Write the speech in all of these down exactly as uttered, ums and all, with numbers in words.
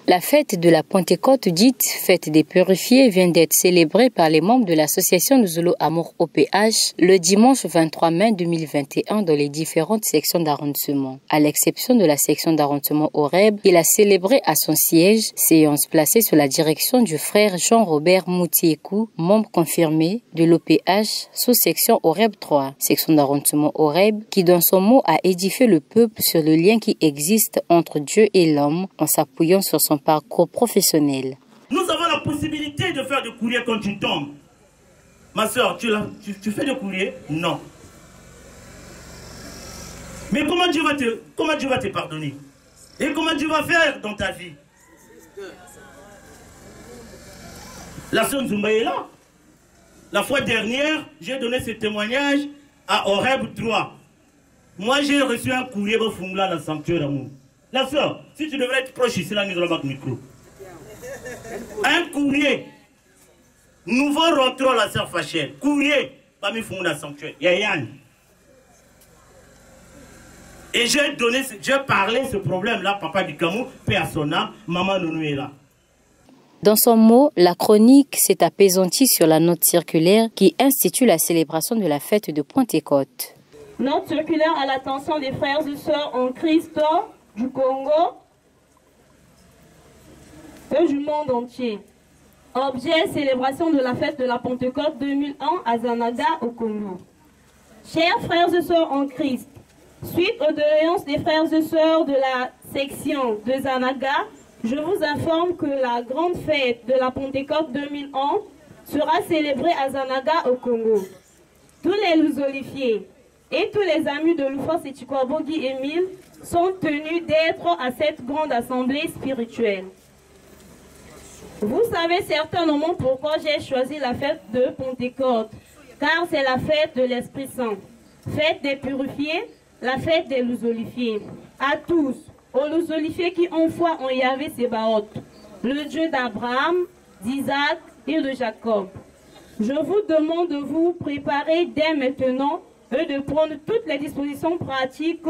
La fête de la Pentecôte, dite fête des purifiés, vient d'être célébrée par les membres de l'association de Zolo Amour O P H le dimanche vingt-trois mai deux mille vingt et un dans les différentes sections d'arrondissement. À l'exception de la section d'arrondissement Horeb, il a célébré à son siège, séance placée sous la direction du frère Jean-Robert Moutiekou, membre confirmé de l'O P H sous-section Horeb trois, section d'arrondissement Horeb, qui dans son mot a édifié le peuple sur le lien qui existe entre Dieu et l'homme en s'appuyant sur son parcours professionnel. Nous avons la possibilité de faire des courriers quand tu tombes. Ma soeur, tu, tu, tu fais des courriers? Non. Mais comment Dieu va te, comment Dieu va te pardonner? Et comment Dieu va faire dans ta vie? La sœur Nzumba est là. La fois dernière, j'ai donné ce témoignage à Horeb trois. Moi, j'ai reçu un courrier de Fungla, la sanctuaire d'amour. La soeur, si tu devrais être proche ici, là, nous allons micro. Un courrier. Nous rentrons la sœur Fachel. Courrier, parmi Fungla, la sanctuaire. Yayan. Et j'ai donné, j'ai parlé ce problème-là, papa du Camus, paix à son âme, maman Nounou est là. Dans son mot, la chronique s'est apaisantie sur la note circulaire qui institue la célébration de la fête de Pentecôte. Note circulaire à l'attention des frères et sœurs en Christ du Congo et du monde entier. Objet, célébration de la fête de la Pentecôte deux mille un à Zanaga au Congo. Chers frères et sœurs en Christ, suite aux doléances des frères et sœurs de la section de Zanaga, je vous informe que la grande fête de la Pentecôte deux mille un sera célébrée à Zanaga au Congo. Tous les Luzolifiés et tous les amis de Lufos et Chikwabogi Émile sont tenus d'être à cette grande assemblée spirituelle. Vous savez certainement pourquoi j'ai choisi la fête de Pentecôte, car c'est la fête de l'Esprit Saint, fête des purifiés, la fête des Luzolifiés. À tous, aux Luzolifiés qui ont foi en Yahvé Sébaoth, le Dieu d'Abraham, d'Isaac et de Jacob. Je vous demande de vous préparer dès maintenant et de prendre toutes les dispositions pratiques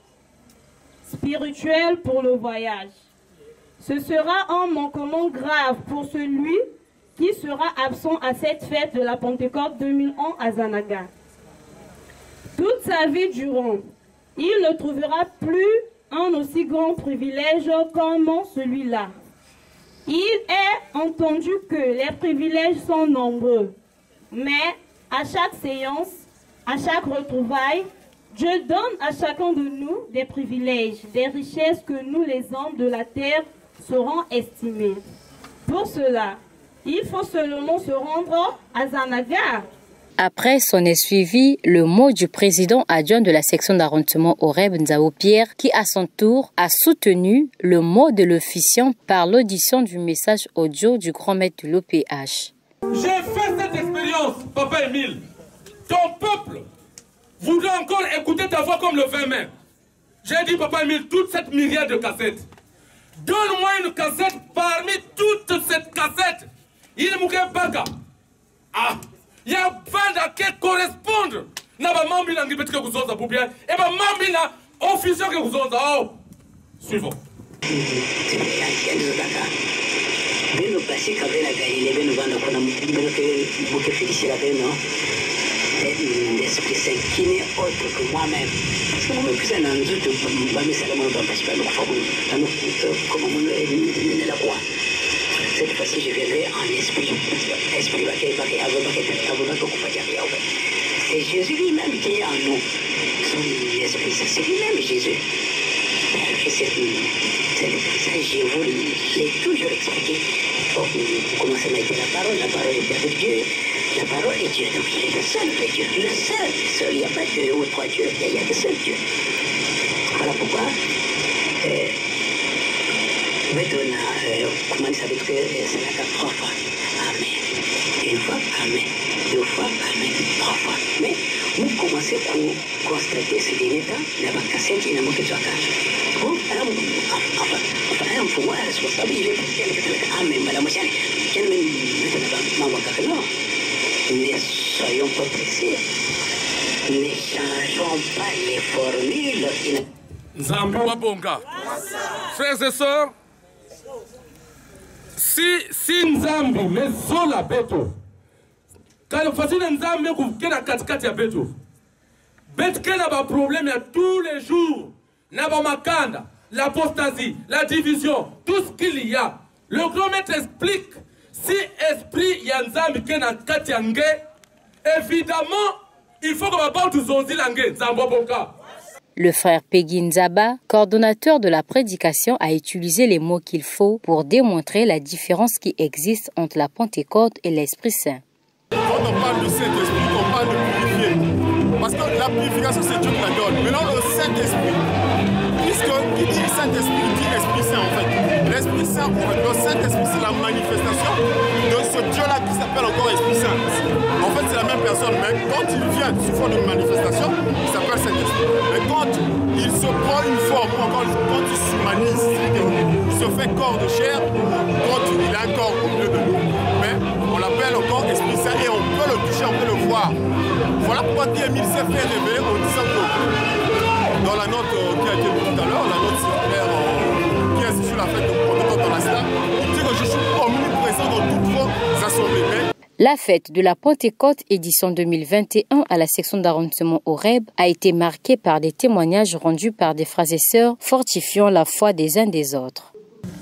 spirituelles pour le voyage. Ce sera un manquement grave pour celui qui sera absent à cette fête de la Pentecôte deux mille un à Zanaga. Toute sa vie durant, il ne trouvera plus un aussi grand privilège comme celui-là. Il est entendu que les privilèges sont nombreux, mais à chaque séance, à chaque retrouvaille, Dieu donne à chacun de nous des privilèges, des richesses que nous, les hommes de la terre, saurons estimer. Pour cela, il faut seulement se rendre à Zanaga. Après s'en est suivi le mot du président adjoint de la section d'arrondissement Horeb, Nzao Pierre, qui à son tour a soutenu le mot de l'officiant par l'audition du message audio du grand maître de l'O P H. J'ai fait cette expérience, Papa Émile. Ton peuple voudrait encore écouter ta voix comme le vingt mai. J'ai dit, Papa Émile, toute cette myriade de cassettes. Donne-moi une cassette parmi toutes ces cassettes. Il me manque baga. Ah, il y a bande qui correspondent. Na ba mambi na ngibeti ke kuzoza bubia. E ba mambi na officier ke kuzoza. Oh. Suivons. Beno passé quand la Galilée, beno vanda kona beno que bouquet félicité beno. L'Esprit Saint qui n'est autre que moi-même. Parce que moi-même, plus un an, je ne vais pas me faire mon temps parce que nous faisons comme on est la roi. Cette fois-ci, je viendrai en esprit. Esprit, c'est Jésus lui-même qui est en nous. L'Esprit Saint, c'est lui-même Jésus. Je vous l'ai toujours expliqué. Vous commencez à mettre la parole, la parole est avec Dieu. La parole est Dieu, donc il est le seul vrai Dieu, le seul, seul, il n'y a pas deux ou trois dieux, il n'y a que seul Dieu. Voilà pourquoi, euh, maintenant, euh, comment il s'appelle que c'est la carte trois fois. Amen. Une fois, Amen. Deux fois, Amen. Trois fois. Mais vous commencez à constater ces derniers temps, la cassette, il n'y a pas que tu as. Bon, alors, enfin, enfin, un pouvoir responsable, il est pour quelqu'un. Amen, madame, moi, j'ai même, maintenant, non. Ne soyons pas pressés. Ne changeons pas les formules. Nzambi Wabonga. Frères et sœurs, si si nzambi mezola beto quand fasina nzambi kukena katikati ya beto beto kena ba problème ya tous les jours na ba makanda l'apostasie, la division, tout ce qu'il y a. Le grand maître explique si esprit y a nzambi kena kati ya nge, évidemment il faut que ba ba tuzozi lange nzamboboka. Le frère Peggy Nzaba, coordonnateur de la prédication, a utilisé les mots qu'il faut pour démontrer la différence qui existe entre la Pentecôte et l'Esprit Saint. Quand on parle du Saint-Esprit, on parle de purifier. Parce que la purification, c'est Dieu qui la donne. Maintenant, le Saint-Esprit, puisque qui dit Saint-Esprit, dit Esprit Saint en fait. L'Esprit Saint, le Saint-Esprit, c'est la manifestation de ce Dieu-là qui s'appelle encore Esprit Saint. En fait, c'est la même personne, mais quand il vient sous forme de manifestation, il s'appelle Saint-Esprit. Mais quand il se prend une forme, ou encore quand il s'humanise, il se fait corps de chair, quand il a un corps au milieu de nous. Mais on l'appelle encore Esprit Saint et on peut le toucher, on peut le voir. Voilà pourquoi Émile s'est fait rêver en disant que dans la note qui a été lue tout à l'heure, la note circulaire euh, qui est sur la fête de Pentecôte dans la Cité, il dit que je suis omniprésent dans toutes vos assemblées. Mais la fête de la Pentecôte édition deux mille vingt et un à la section d'arrondissement Horeb a été marquée par des témoignages rendus par des frères et sœurs fortifiant la foi des uns des autres.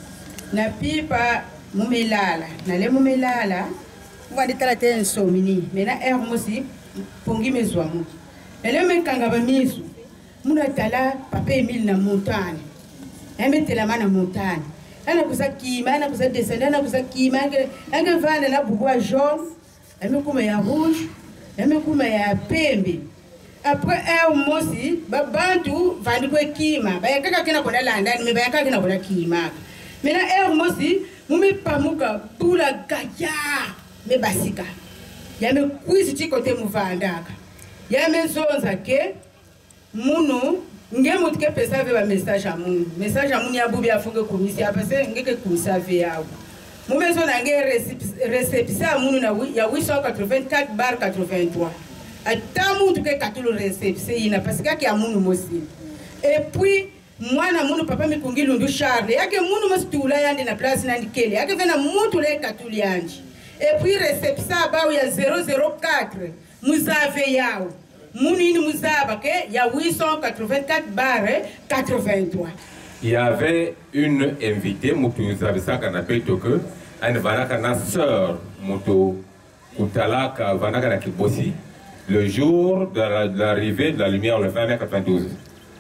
Na pipa mumelala, na le mumelala, on va détailler ten somini, mais na er mosi pongi mezwamu. Na le mekanga ba misu, muna tala papa Emile na montagne. Eme tela mana montagne. Ana kusa kima, ana kusa descendre, ana kusa kima, ana vanda na bugwa jaune, eme kuma ya rouge, eme kuma ya pembe. Après un mosi, ba bantu vandi kwa kima, ba yakaka kina kona landani, me ba yakaka kina kona kima. Maintenant er mosi, mume pamuka pula gaya, me basika. Ya me kuisi chi kote muvandaka. Ya me zonza ke munu ngemu tike pesa ve ba message a munu. Message a munu ya bubi afunge komisi apase ngeke komisa ve yawo. Mume zona nge réception munu na ya huit cent quatre-vingt-quatre bar quatre-vingt-trois. Atamu tuke katulu réception ina parce que ya munu mosi. Et puis moi na munu papa mikungi lundu Charles yake munu mostula yandi na place na ndikele yake vena mutu le katuli yandi. Et puis réception ba ya zéro zéro quatre muzave yao. Mounini Mouzaba, il y a huit cent quatre-vingt-quatre barres quatre-vingt-trois. Il y avait une invitée, Moutou Zabisa Kanapé Toke, une Vanakana sœur, Moutou Koutalaka Vanakana Kibosi, le jour de l'arrivée de la lumière le vingt mai quatre-vingt-douze.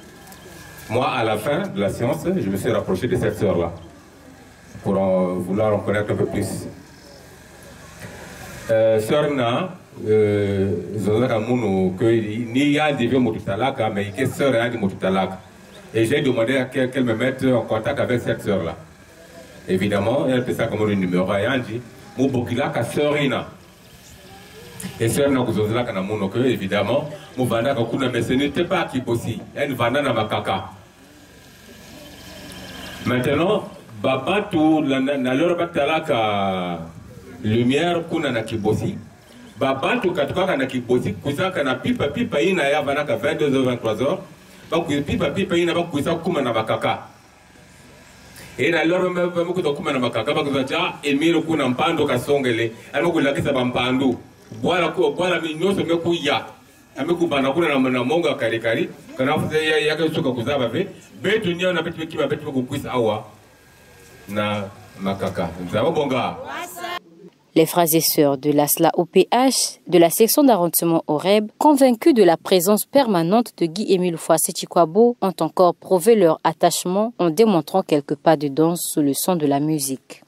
Moi, à la fin de la séance, je me suis rapproché de cette sœur-là, pour en vouloir en connaître un peu plus. Euh, sœur Na, Zozaka Mounou, que ni ya devait Moututalaka, mais que sœur a dit Moututalaka. Et j'ai demandé à qu'elle qu me mette en contact avec cette sœur-là. Évidemment, elle fait ça comme le numéro à Yanji, Moubokilaka sœurina. Et sœur na Zozaka na Mounou, que évidemment, Mouvanda Kakuna, mais ce n'était pas qui possible. Elle vanda na makaka. Maintenant, Babatu, na leur batalaka lumière, kuna na kibosi. Babantu katuka na kibosi kusaka na pipa pipa ina ya vanaka vingt-deux heures vingt-trois heures ba pipa pipa ina ba kusa kuma na makaka et na loro me ba muko kuma na makaka ba kuza Emile kuna mpando kasongele alimo kulakisa ba mpando bwala ko bwala minyoso mekuya amekubana kuna na na monga kari kari kana fuze ya yake suka kuzaba ve betu nyao na betu kiba betu kukwisa awa na makaka nzaba bonga. Les frères et sœurs de l'A S L A O P H, de la section d'arrondissement Horeb, convaincus de la présence permanente de Guy-Émile Foissé-Chikwabo, ont encore prouvé leur attachement en démontrant quelques pas de danse sous le son de la musique.